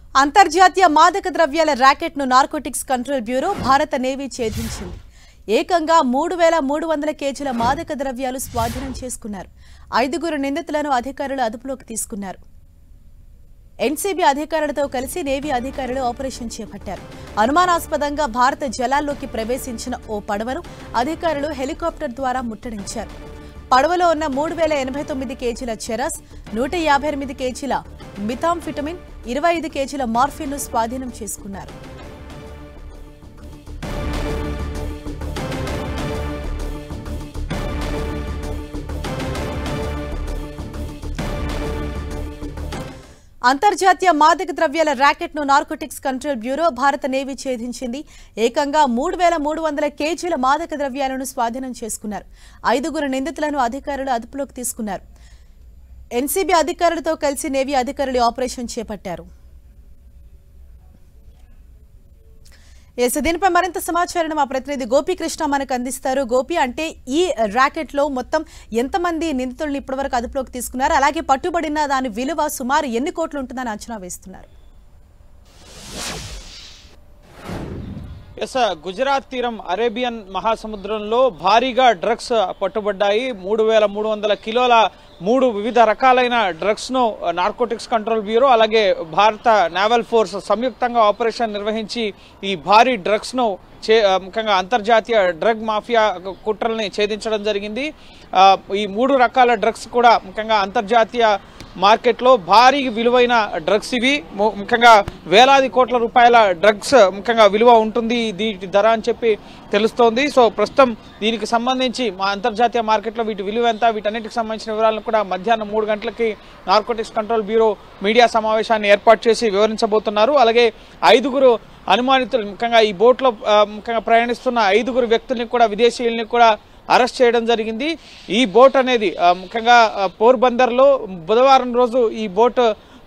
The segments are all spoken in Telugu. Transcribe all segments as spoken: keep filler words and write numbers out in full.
అంతర్జాతీయ మాదక ద్రవ్యాల ర్యాకెట్ను నార్కోటిక్స్ కంట్రోల్ బ్యూరో భారత నేవీ ఛేదించింది. ఏకంగా మూడు వేల మూడు వందల కేజీల మాదక ద్రవ్యాలు స్వాధీనం చేసుకున్నారు. ఐదుగురు నిందితులను అధికారులు అదుపులోకి తీసుకున్నారు. ఎన్సీబీ అధికారులతో కలిసి నేవీ అధికారులు ఆపరేషన్ చేపట్టారు. అనుమానాస్పదంగా భారత జలాల్లోకి ప్రవేశించిన ఓ పడవను అధికారులు హెలికాప్టర్ ద్వారా ముట్టడించారు. పడవలో ఉన్న మూడు వేల ఎనభై తొమ్మిది కేజీల చెరస్, నూట యాభై ఎనిమిది కేజీల మిథాంఫిటమిన్, ఇరవై ఐదు కేజీల మార్ఫిన్ ను స్వాధీనం చేసుకున్నారు. అంతర్జాతీయ మాదక ద్రవ్యాల ర్యాకెట్ను నార్కోటిక్స్ కంట్రోల్ బ్యూరో భారత నేవీ ఛేదించింది. ఏకంగా మూడు వేల మూడు వందల కేజీల మాదక ద్రవ్యాలను స్వాధీనం చేసుకున్నారు. ఐదుగురు నిందితులను అధికారులు అదుపులోకి తీసుకున్నారు. ఎన్సీబీ అధికారులతో కలిసి నేవీ అధికారులు ఆపరేషన్ చేపట్టారు. ఎస్ దీనిపై మరింత సమాచారం మా ప్రతినిధి గోపీకృష్ణ మనకు అందిస్తారు. గోపి, అంటే ఈ ర్యాకెట్ లో మొత్తం ఎంతమంది నిందితులను ఇప్పటివరకు అదుపులోకి తీసుకున్నారు, అలాగే పట్టుబడిన దాని విలువ సుమారు ఎన్ని కోట్లు ఉంటుందని అంచనా వేస్తున్నారు? ఎస్ గుజరాత్ తీరం అరేబియన్ మహాసముద్రంలో భారీగా డ్రగ్స్ పట్టుబడ్డాయి. మూడు వేల మూడు వందల కిలోల మూడు వివిధ రకాలైన డ్రగ్స్ ను నార్కోటిక్స్ కంట్రోల్ బ్యూరో అలాగే భారత నేవల్ ఫోర్స్ సంయుక్తంగా ఆపరేషన్ నిర్వహించి ఈ భారీ డ్రగ్స్ ను ముఖ్యంగా అంతర్జాతీయ డ్రగ్ మాఫియా కుట్రల్ని ఛేదించడం జరిగింది. ఈ మూడు రకాల డ్రగ్స్ కూడా ముఖ్యంగా అంతర్జాతీయ మార్కెట్లో భారీ విలువైన డ్రగ్స్ ఇవి. ముఖ్యంగా వేలాది కోట్ల రూపాయల డ్రగ్స్ ముఖ్యంగా విలువ ఉంటుంది దీని ధర అని చెప్పి తెలుస్తోంది. సో ప్రస్తుతం దీనికి సంబంధించి మా అంతర్జాతీయ మార్కెట్లో వీటి విలువ ఎంత, వీటన్నిటికి సంబంధించిన వివరాలను కూడా మధ్యాహ్నం మూడు గంటలకి నార్కోటిక్స్ కంట్రోల్ బ్యూరో మీడియా సమావేశాన్ని ఏర్పాటు చేసి వివరించబోతున్నారు. అలాగే ఐదుగురు అనుమానితులు ముఖ్యంగా ఈ బోట్లో ముఖ్యంగా ప్రయాణిస్తున్న ఐదుగురు వ్యక్తుల్ని కూడా విదేశీయుల్ని కూడా అరెస్ట్ చేయడం జరిగింది. ఈ బోట్ అనేది ముఖ్యంగా పోర్బందర్లో బుధవారం రోజు ఈ బోట్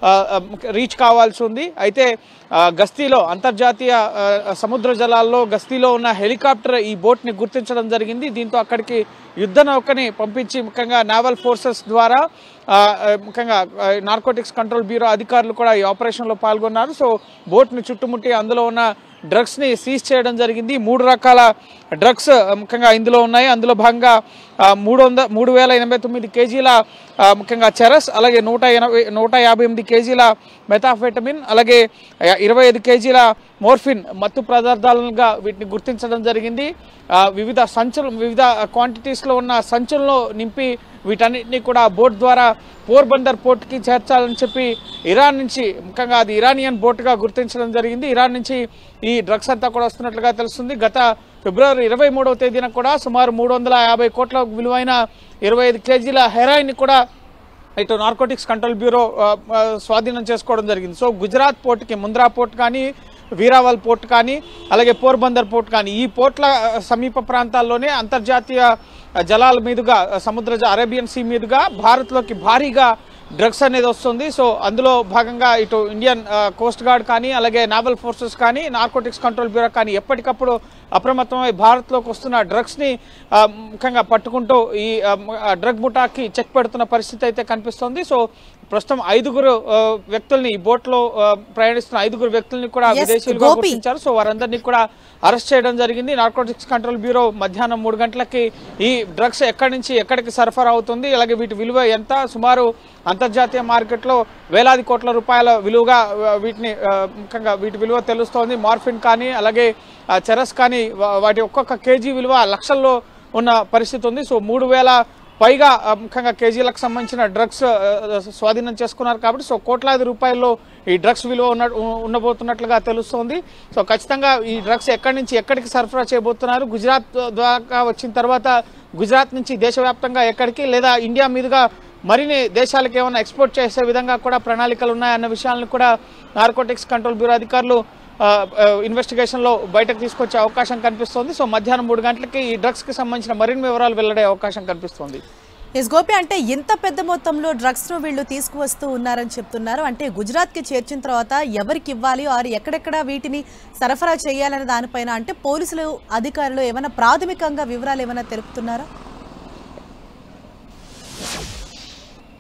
రీచ్ కావాల్సి ఉంది. అయితే గస్తీలో అంతర్జాతీయ సముద్ర జలాల్లో గస్తీలో ఉన్న హెలికాప్టర్ ఈ బోట్ని గుర్తించడం జరిగింది. దీంతో అక్కడికి యుద్ధ నౌకని పంపించి ముఖ్యంగా నేవల్ ఫోర్సెస్ ద్వారా ముఖ్యంగా నార్కోటిక్స్ కంట్రోల్ బ్యూరో అధికారులు కూడా ఈ ఆపరేషన్లో పాల్గొన్నారు. సో బోట్ని చుట్టుముట్టి అందులో ఉన్న డ్రగ్స్ ని సీజ్ చేయడం జరిగింది. మూడు రకాల డ్రగ్స్ ముఖ్యంగా ఇందులో ఉన్నాయి. అందులో భాగంగా మూడు వంద మూడు వేల ఎనభై తొమ్మిది కేజీల ముఖ్యంగా చెరస్, అలాగే నూట ఎనభై నూట యాభై ఎనిమిది కేజీల మెథాంఫెటమిన్, అలాగే ఇరవై ఐదు కేజీల మోర్ఫిన్ మత్తు పదార్థాలుగా వీటిని గుర్తించడం జరిగింది. వివిధ సంచులు వివిధ క్వాంటిటీస్లో ఉన్న సంచుల్లో నింపి వీటన్నిటిని కూడా బోట్ ద్వారా పోర్బందర్ పోర్ట్కి చేర్చాలని చెప్పి ఇరాన్ నుంచి ముఖ్యంగా అది ఇరానియన్ బోట్గా గుర్తించడం జరిగింది. ఇరాన్ నుంచి ఈ డ్రగ్స్ అంతా కూడా వస్తున్నట్లుగా తెలుస్తుంది. గత ఫిబ్రవరి ఇరవై మూడవ తేదీన కూడా సుమారు మూడు వందల యాభై కోట్ల విలువైన ఇరవై ఐదు కేజీల హెరాయిన్ కూడా ఇటు నార్కోటిక్స్ కంట్రోల్ బ్యూరో స్వాధీనం చేసుకోవడం జరిగింది. సో గుజరాత్ పోర్ట్కి ముంద్రా పోర్ట్ కానీ, వీరావల్ పోర్ట్ కానీ, అలాగే పోర్బందర్ పోర్ట్ కానీ ఈ పోర్ట్ల సమీప ప్రాంతాల్లోనే అంతర్జాతీయ జలాల మీదుగా సముద్ర అరేబియన్ సీ మీదుగా భారత్లోకి భారీగా డ్రగ్స్ అనేది వస్తుంది. సో అందులో భాగంగా ఇటు ఇండియన్ కోస్ట్ గార్డ్ కానీ, అలాగే నేవల్ ఫోర్సెస్ కానీ, నార్కోటిక్స్ కంట్రోల్ బ్యూరో కానీ ఎప్పటికప్పుడు అప్రమత్తమై భారత్లోకి వస్తున్న డ్రగ్స్ని ముఖ్యంగా పట్టుకుంటూ ఈ డ్రగ్ ముఠాకి చెక్ పెడుతున్న పరిస్థితి అయితే కనిపిస్తోంది. సో ప్రస్తుతం ఐదుగురు వ్యక్తుల్ని ఈ బోట్లో ప్రయాణిస్తున్న ఐదుగురు వ్యక్తుల్ని కూడా విదేశీయులుగా గుర్తించారు. సో వారందరినీ కూడా అరెస్ట్ చేయడం జరిగింది. నార్కోటిక్స్ కంట్రోల్ బ్యూరో మధ్యాహ్నం మూడు గంటలకి ఈ డ్రగ్స్ ఎక్కడి నుంచి ఎక్కడికి సరఫరా అవుతుంది, అలాగే వీటి విలువ ఎంత, సుమారు అంతర్జాతీయ మార్కెట్లో వేలాది కోట్ల రూపాయల విలువగా వీటిని ముఖ్యంగా వీటి విలువ తెలుస్తోంది. మార్ఫిన్ కానీ, అలాగే చెరస్ కానీ వాటి ఒక్కొక్క కేజీ విలువ లక్షల్లో ఉన్న పరిస్థితి ఉంది. సో మూడు వేల పైగా ముఖ్యంగా కేజీలకు సంబంధించిన డ్రగ్స్ స్వాధీనం చేసుకున్నారు కాబట్టి సో కోట్లాది రూపాయల్లో ఈ డ్రగ్స్ విలువ ఉన్న ఉండబోతున్నట్లుగా తెలుస్తోంది. సో ఖచ్చితంగా ఈ డ్రగ్స్ ఎక్కడి నుంచి ఎక్కడికి సరఫరా చేయబోతున్నారు, గుజరాత్ ద్వారా వచ్చిన తర్వాత గుజరాత్ నుంచి దేశవ్యాప్తంగా ఎక్కడికి, లేదా ఇండియా మీదుగా మరిన్ని దేశాలకు ఏమైనా ఎక్స్పోర్ట్ చేసే విధంగా కూడా ప్రణాళికలు ఉన్నాయన్న విషయాలను కూడా నార్కోటిక్స్ కంట్రోల్ బ్యూరో అధికారులు ఇన్వెస్టిగేషన్ లో బయటకు తీసుకొచ్చే అవకాశం కనిపిస్తోంది. సో మధ్యాహ్నం మూడు గంటలకి ఈ డ్రగ్స్ కి సంబంధించిన మరిన్ని వివరాలు వెల్లడే అవకాశం కనిపిస్తోంది. ఎస్ గోపి, అంటే ఇంత పెద్ద మొత్తంలో డ్రగ్స్ ను వీళ్ళు తీసుకువస్తూ ఉన్నారని చెప్తున్నారు. అంటే గుజరాత్ కి చేర్చిన తర్వాత ఎవరికి ఇవ్వాలి, వారు ఎక్కడెక్కడ వీటిని సరఫరా చేయాలనే దానిపైన అంటే పోలీసులు అధికారులు ఏమైనా ప్రాథమికంగా వివరాలు ఏమైనా తెలుపుతున్నారా?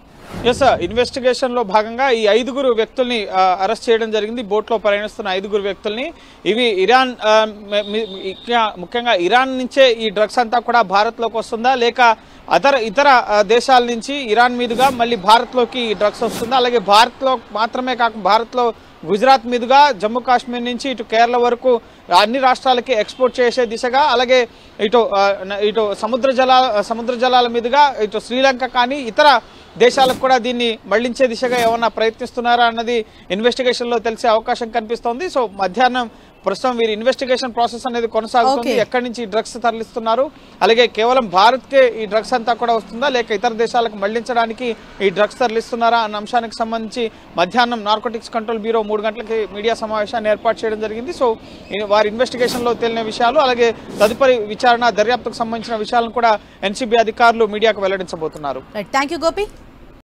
ఎస్ సార్, ఇన్వెస్టిగేషన్ లో భాగంగా ఈ ఐదుగురు వ్యక్తుల్ని అరెస్ట్ చేయడం జరిగింది. బోట్ లో ప్రయాణిస్తున్న ఐదుగురు వ్యక్తుల్ని. ఇవి ఇరాన్ ముఖ్యంగా ఇరాన్ నుంచే ఈ డ్రగ్స్ అంతా కూడా భారత్ లోకి వస్తుందా, లేక అదర్ ఇతర దేశాల నుంచి ఇరాన్ మీదుగా మళ్ళీ భారత్ లోకి ఈ డ్రగ్స్ వస్తుందా, అలాగే భారత్ లో మాత్రమే కాకుండా భారత్ లో గుజరాత్ మీదుగా జమ్మూ కాశ్మీర్ నుంచి ఇటు కేరళ వరకు అన్ని రాష్ట్రాలకి ఎక్స్పోర్ట్ చేసే దిశగా, అలాగే ఇటు ఇటు సముద్ర జలాల సముద్ర జలాల మీదుగా ఇటు శ్రీలంక కానీ ఇతర దేశాలకు కూడా దీన్ని మళ్లించే దిశగా ఏమన్నా ప్రయత్నిస్తున్నారా అన్నది ఇన్వెస్టిగేషన్ లో తెలిసే అవకాశం కనిపిస్తోంది. సో మధ్యాహ్నం ప్రస్తుతం వీరి ఇన్వెస్టిగేషన్ ప్రాసెస్ అనేది కొనసాగుతుంది. ఎక్కడి నుంచి డ్రగ్స్ తరలిస్తున్నారు, అలాగే కేవలం భారత్ కే ఈ డ్రగ్స్ అంతా కూడా వస్తుందా, లేక ఇతర దేశాలకు మళ్లించడానికి ఈ డ్రగ్స్ తరలిస్తున్నారా అన్న అంశానికి సంబంధించి మధ్యాహ్నం నార్కోటిక్స్ కంట్రోల్ బ్యూరో మూడు గంటలకి మీడియా సమావేశాన్ని ఏర్పాటు చేయడం జరిగింది. సో వారి ఇన్వెస్టిగేషన్ లో తేలిన విషయాలు, అలాగే తదుపరి విచారణ దర్యాప్తుకు సంబంధించిన విషయాలను కూడా ఎన్సీబీ అధికారులు మీడియాకు వెల్లడించబోతున్నారు. Thank you Gopi.